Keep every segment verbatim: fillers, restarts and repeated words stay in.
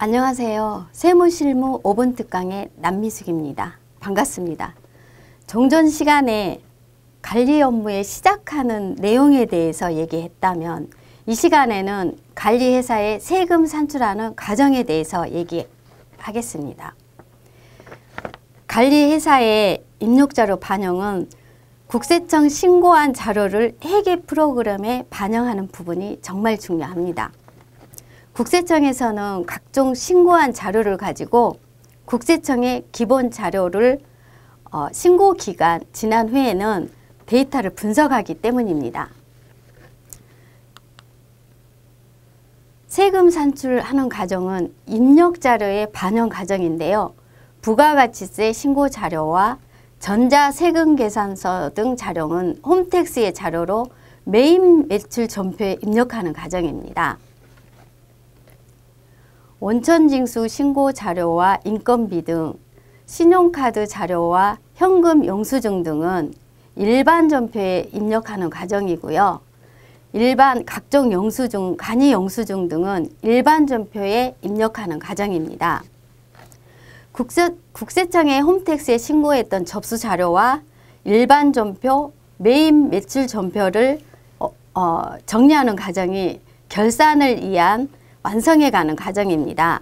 안녕하세요. 세무실무 오 분 특강의 남미숙입니다. 반갑습니다. 종전 시간에 관리 업무에 시작하는 내용에 대해서 얘기했다면 이 시간에는 관리회사의 세금 산출하는 과정에 대해서 얘기하겠습니다. 관리회사의 입력자료 반영은 국세청 신고한 자료를 회계 프로그램에 반영하는 부분이 정말 중요합니다. 국세청에서는 각종 신고한 자료를 가지고 국세청의 기본 자료를 어, 신고 기간 지난 후에는 데이터를 분석하기 때문입니다. 세금 산출하는 과정은 입력자료의 반영 과정인데요. 부가가치세 신고 자료와 전자세금계산서 등 자료는 홈택스의 자료로 매입 매출 전표에 입력하는 과정입니다. 원천징수 신고 자료와 인건비 등 신용카드 자료와 현금 영수증 등은 일반 전표에 입력하는 과정이고요. 일반 각종 영수증, 간이 영수증 등은 일반 전표에 입력하는 과정입니다. 국세, 국세청에 홈택스에 신고했던 접수 자료와 일반 전표, 매입 매출 전표를 어, 어, 정리하는 과정이 결산을 위한 완성해가는 과정입니다.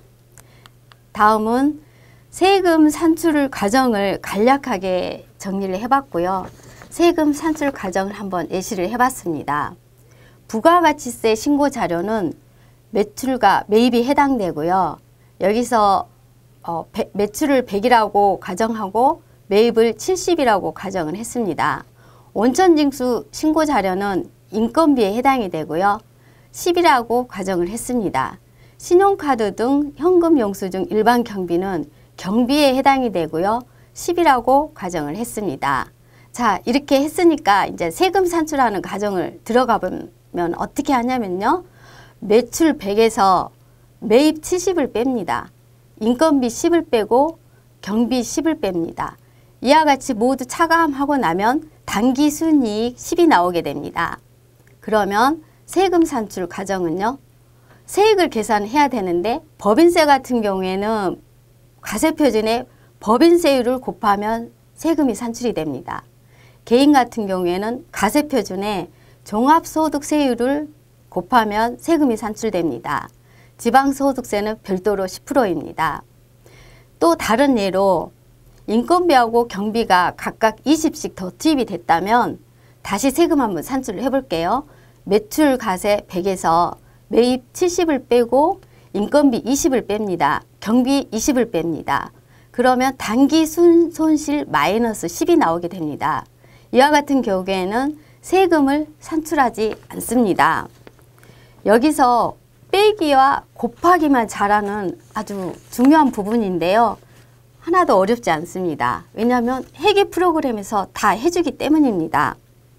다음은 세금 산출 과정을 간략하게 정리를 해봤고요. 세금 산출 과정을 한번 예시를 해봤습니다. 부가가치세 신고 자료는 매출과 매입이 해당되고요. 여기서 어, 배, 매출을 백이라고 가정하고 매입을 칠십이라고 가정을 했습니다. 원천징수 신고 자료는 인건비에 해당이 되고요. 십이라고 가정을 했습니다. 신용카드 등 현금 영수증 일반 경비는 경비에 해당이 되고요. 십이라고 가정을 했습니다. 자, 이렇게 했으니까 이제 세금 산출하는 과정을 들어가 보면 어떻게 하냐면요. 매출 백에서 매입 칠십을 뺍니다. 인건비 십을 빼고 경비 십을 뺍니다. 이와 같이 모두 차감하고 나면 당기순이익 십이 나오게 됩니다. 그러면 세금 산출 과정은요. 세액을 계산해야 되는데 법인세 같은 경우에는 과세표준에 법인세율을 곱하면 세금이 산출이 됩니다. 개인 같은 경우에는 과세표준에 종합소득세율을 곱하면 세금이 산출됩니다. 지방소득세는 별도로 십 퍼센트입니다. 또 다른 예로 인건비하고 경비가 각각 이십씩 더 투입이 됐다면 다시 세금 한번 산출을 해볼게요. 매출 과세 백에서 매입 칠십을 빼고 인건비 이십을 뺍니다. 경비 이십을 뺍니다. 그러면 단기 순, 손실 마이너스 십이 나오게 됩니다. 이와 같은 경우에는 세금을 산출하지 않습니다. 여기서 빼기와 곱하기만 잘하는 아주 중요한 부분인데요. 하나도 어렵지 않습니다. 왜냐하면 회계 프로그램에서 다 해주기 때문입니다.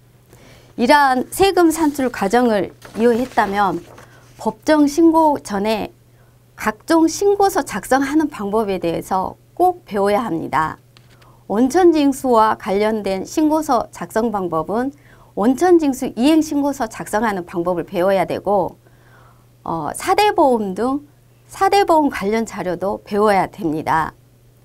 이러한 세금 산출 과정을 이용했다면 법정 신고 전에 각종 신고서 작성하는 방법에 대해서 꼭 배워야 합니다. 원천징수와 관련된 신고서 작성 방법은 원천징수 이행신고서 작성하는 방법을 배워야 되고 어, 사대보험 등 사대보험 관련 자료도 배워야 됩니다.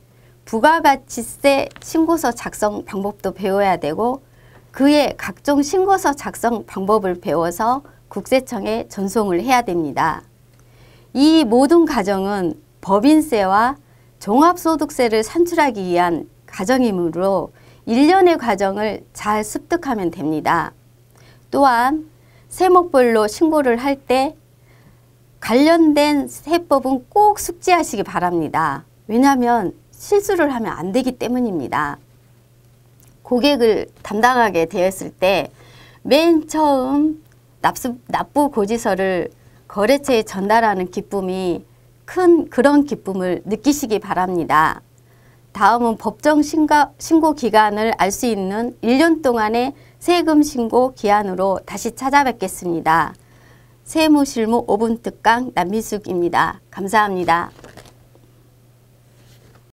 부가가치세 신고서 작성 방법도 배워야 되고 그의 각종 신고서 작성 방법을 배워서 국세청에 전송을 해야 됩니다. 이 모든 과정은 법인세와 종합소득세를 산출하기 위한 과정이므로 일련의 과정을 잘 습득하면 됩니다. 또한 세목별로 신고를 할 때 관련된 세법은 꼭 숙지하시기 바랍니다. 왜냐하면 실수를 하면 안 되기 때문입니다. 고객을 담당하게 되었을 때 맨 처음 납부, 납부 고지서를 거래처에 전달하는 기쁨이 큰 그런 기쁨을 느끼시기 바랍니다. 다음은 법정 신고, 신고 기간을 알 수 있는 일 년 동안의 세금 신고 기한으로 다시 찾아뵙겠습니다. 세무실무 오 분 특강 남미숙입니다. 감사합니다.